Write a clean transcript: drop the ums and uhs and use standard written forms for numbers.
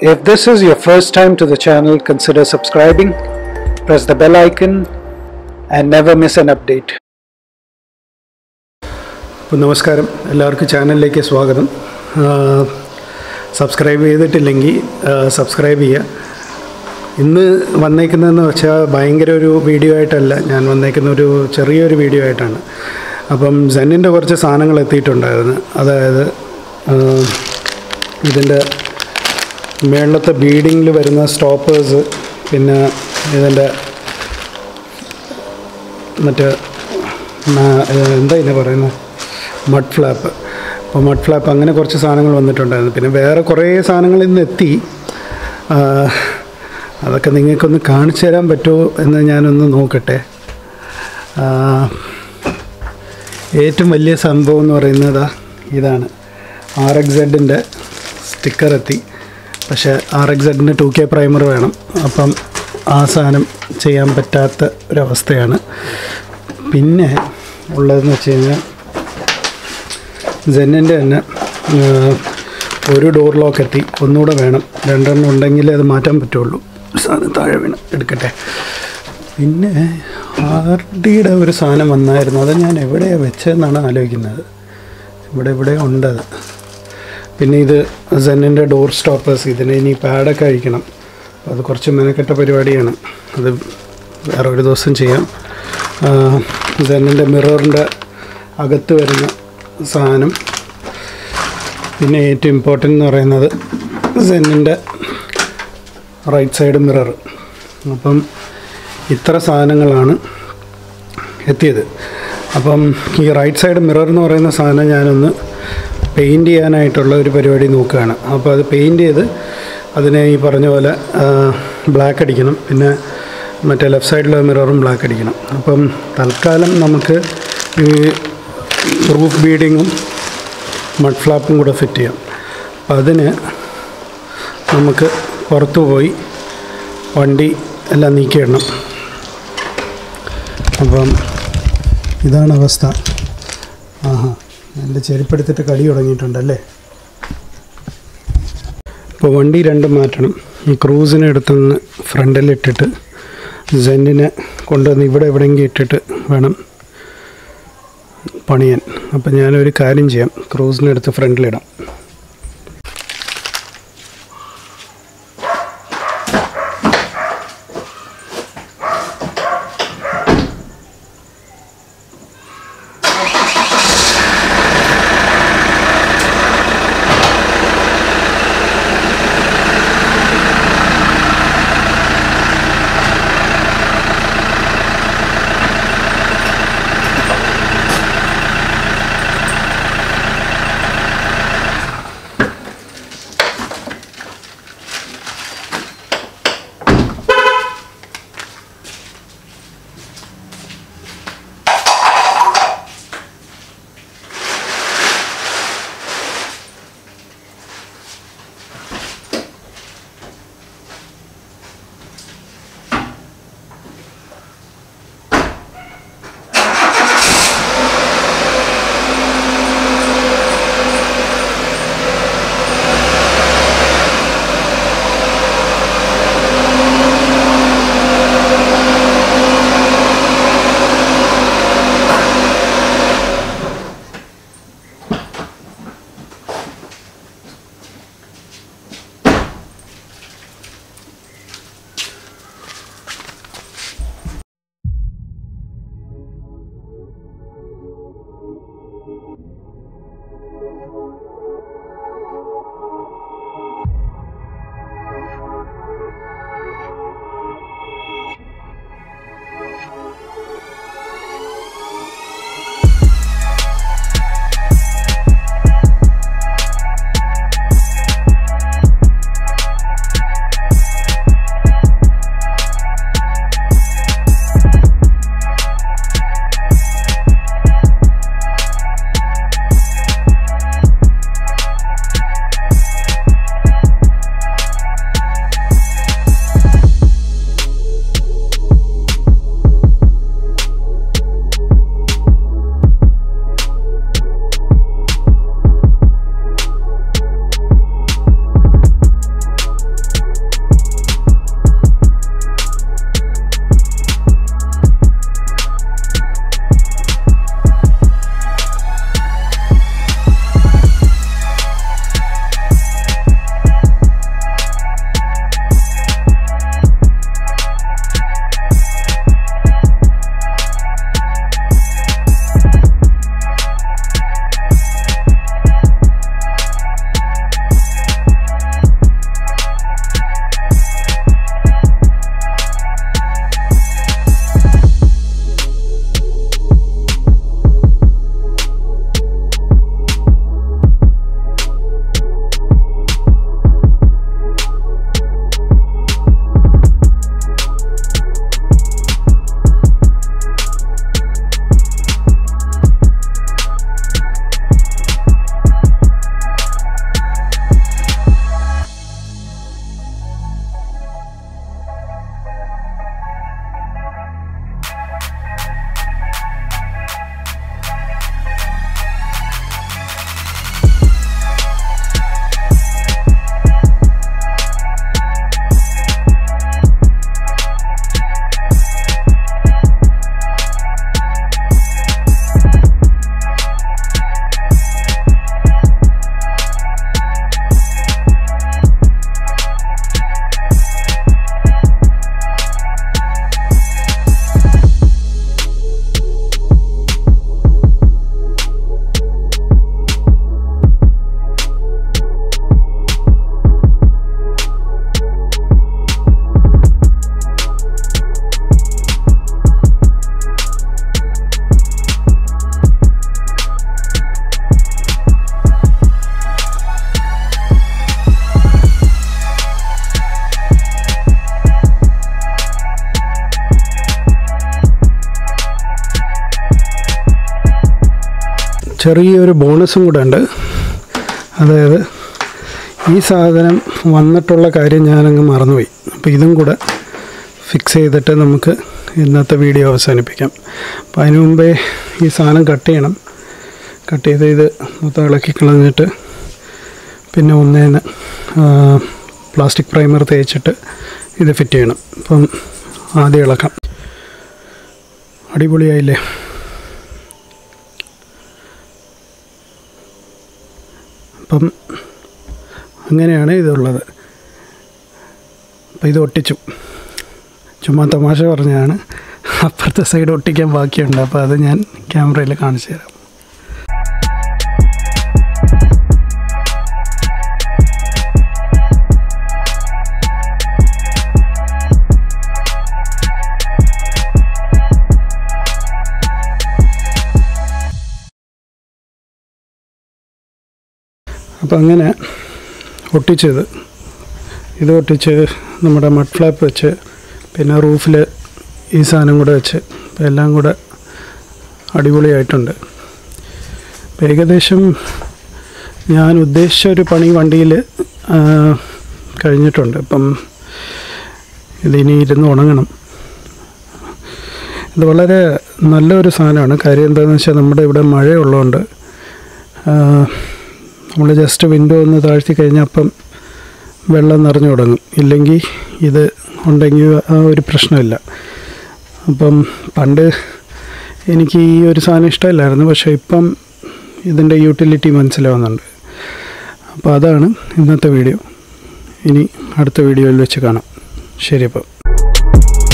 If this is your first time to the channel, consider subscribing, press the bell icon and never miss an update. നമസ്കാരം, എല്ലാവർക്കും ചാനലിലേക്ക് സ്വാഗതം. Subscribe ചെയ്തിട്ടില്ലെങ്കിൽ subscribe ചെയ്യുക. ഇന്ന് വന്നേക്കുന്നതെന്ന് വെച്ചാൽ ഭയങ്കര ഒരു വീഡിയോ ആയിട്ടല്ല, ഞാൻ വന്നേക്കുന്ന ഒരു ചെറിയൊരു വീഡിയോ ആയിട്ടാണ്. അപ്പം സെന്നിൻ്റെ കുറച്ച് സാധനങ്ങൾ എത്തിയിട്ടുണ്ടായിരുന്നു. അതായത് ഇതിൻ്റെ മേളത്തെ ബീഡിങ്ങിൽ വരുന്ന സ്റ്റോപ്പേഴ്സ്, പിന്നെ ഇതിൻ്റെ മറ്റേ എന്താ ഇതിനെ പറയുന്നത്, മഡ്ഫ്ലാപ്പ്. അപ്പോൾ മഡ്ഫ്ലാപ്പ് അങ്ങനെ കുറച്ച് സാധനങ്ങൾ വന്നിട്ടുണ്ടായിരുന്നു. പിന്നെ വേറെ കുറേ സാധനങ്ങൾ ഇന്ന് എത്തി. അതൊക്കെ നിങ്ങൾക്കൊന്ന് കാണിച്ചു തരാൻ പറ്റുമോ എന്ന് ഞാനൊന്ന് നോക്കട്ടെ. ഏറ്റവും വലിയ സംഭവം എന്ന് പറയുന്നത് ഇതാണ്. RXZൻ്റെ സ്റ്റിക്കർ എത്തി. പക്ഷേ RXZന് 2K പ്രൈമർ വേണം. അപ്പം ആ സാധനം ചെയ്യാൻ പറ്റാത്ത ഒരവസ്ഥയാണ്. പിന്നെ ഉള്ളതെന്ന് വെച്ച് കഴിഞ്ഞാൽ സെന്നിൻ്റെ തന്നെ ഒരു ഡോർ ലോക്ക് എത്തി. ഒന്നുകൂടെ വേണം, രണ്ടെണ്ണം ഉണ്ടെങ്കിലേ അത് മാറ്റാൻ പറ്റുള്ളൂ. സാധനം താഴെ വീണ് എടുക്കട്ടെ. പിന്നെ RDയുടെ ഒരു സാധനം വന്നായിരുന്നു. അത് ഞാൻ എവിടെയാണ് വെച്ചതെന്നാണ് ആലോചിക്കുന്നത്. ഇവിടെ ഉണ്ടത്. പിന്നെ ഇത് സെന്നിൻ്റെ ഡോർ സ്റ്റോപ്പേഴ്സ്. ഇതിന് ഇനി പാഡൊക്കെ അഴിക്കണം. അത് കുറച്ച് മെനക്കെട്ട പരിപാടിയാണ്. അത് വേറെ ഒരു ദിവസം ചെയ്യാം. സെന്നിൻ്റെ മിററിൻ്റെ അകത്ത് വരുന്ന സാധനം. പിന്നെ ഏറ്റവും ഇമ്പോർട്ടൻ്റ് എന്ന് പറയുന്നത് സെന്നിൻ്റെ റൈറ്റ് സൈഡ് മിറർ. അപ്പം ഇത്ര സാധനങ്ങളാണ് എത്തിയത്. അപ്പം ഈ റൈറ്റ് സൈഡ് മിറർ എന്ന് പറയുന്ന സാധനം ഞാനൊന്ന് പെയിൻറ്റ് ചെയ്യാനായിട്ടുള്ള ഒരു പരിപാടി നോക്കുകയാണ്. അപ്പോൾ അത് പെയിൻറ്റ് ചെയ്ത് അതിനെ ഈ പറഞ്ഞ പോലെ ബ്ലാക്ക് അടിക്കണം. പിന്നെ മറ്റേ ലെഫ്റ്റ് സൈഡിലെ മിററും ബ്ലാക്ക് അടിക്കണം. അപ്പം തൽക്കാലം നമുക്ക് ഈ റൂഫ് ബീഡിങ്ങും മഡ് ഫ്ലാപ്പും കൂടെ ഫിറ്റ് ചെയ്യാം. അപ്പം അതിന് നമുക്ക് പുറത്തു പോയി വണ്ടി എല്ലാം നീക്കിയിടണം. അപ്പം ഇതാണ് അവസ്ഥ. എൻ്റെ ചെരുപ്പെടുത്തിട്ട് കടി തുടങ്ങിയിട്ടുണ്ടല്ലേ. ഇപ്പോൾ വണ്ടി രണ്ടും മാറ്റണം. ഈ ക്രൂസിനെ എടുത്തൊന്ന് ഫ്രണ്ടിലിട്ടിട്ട് സെന്നിനെ കൊണ്ടുവന്ന് ഇവിടെ എവിടെയെങ്കിലും ഇട്ടിട്ട് വേണം പണിയാൻ. അപ്പം ഞാനൊരു കാര്യം ചെയ്യാം, ക്രൂസിനെ എടുത്ത് ഫ്രണ്ടിലിടാം. ചെറിയൊരു ബോണസും കൂടെ ഉണ്ട്. അതായത് ഈ സാധനം വന്നിട്ടുള്ള കാര്യം ഞാനങ്ങ് മറന്നുപോയി. അപ്പോൾ ഇതും കൂടെ ഫിക്സ് ചെയ്തിട്ട് നമുക്ക് ഇന്നത്തെ വീഡിയോ അവസാനിപ്പിക്കാം. അപ്പോൾ അതിന് മുമ്പേ ഈ സാധനം കട്ട് ചെയ്യണം. കട്ട് ചെയ്ത് ഇത് മൊത്തം ഇളക്കി കളഞ്ഞിട്ട് പിന്നെ ഒന്നേന്ന് പ്ലാസ്റ്റിക് പ്രൈമർ തേച്ചിട്ട് ഇത് ഫിറ്റ് ചെയ്യണം. അപ്പം ആദ്യം ഇളക്കാം. അടിപൊളിയായില്ലേ? അപ്പം അങ്ങനെയാണ് ഇതുള്ളത്. അപ്പം ഇത് ഒട്ടിച്ചു. ചുമ്മാ തമാശ പറഞ്ഞതാണ്. അപ്പുറത്തെ സൈഡ് ഒട്ടിക്കാൻ ബാക്കിയുണ്ട്. അപ്പോൾ അത് ഞാൻ ക്യാമറയിൽ കാണിച്ചു തരാം. അപ്പം അങ്ങനെ ഇത് ഒട്ടിച്ച് നമ്മുടെ മഡ്ഫ്ലാപ്പ് വെച്ച് പിന്നെ റൂഫിൽ ഈ സാധനം കൂടെ വെച്ച് അപ്പം എല്ലാം കൂടെ അടിപൊളിയായിട്ടുണ്ട്. അപ്പം ഏകദേശം ഞാൻ ഉദ്ദേശിച്ച ഒരു പണി വണ്ടിയിൽ കഴിഞ്ഞിട്ടുണ്ട്. അപ്പം ഇതിനി ഇരുന്ന് ഉണങ്ങണം. ഇത് വളരെ നല്ലൊരു സാധനമാണ്. കാര്യം എന്താണെന്ന് വെച്ചാൽ നമ്മുടെ ഇവിടെ മഴയുള്ളതുകൊണ്ട് നമ്മൾ ജസ്റ്റ് വിൻഡോ ഒന്ന് താഴ്ത്തി കഴിഞ്ഞാൽ അപ്പം വെള്ളം നിറഞ്ഞു തുടങ്ങും. ഇല്ലെങ്കിൽ ഇത് ഉണ്ടെങ്കിൽ ആ ഒരു പ്രശ്നമില്ല. അപ്പം പണ്ട് എനിക്ക് ഈ ഒരു സാധനം ഇഷ്ടമില്ലായിരുന്നു. പക്ഷേ ഇപ്പം ഇതിൻ്റെ യൂട്ടിലിറ്റി മനസ്സിലാവുന്നുണ്ട്. അപ്പോൾ അതാണ് ഇന്നത്തെ വീഡിയോ. ഇനി അടുത്ത വീഡിയോയിൽ വെച്ച് കാണാം. ശരി അപ്പം.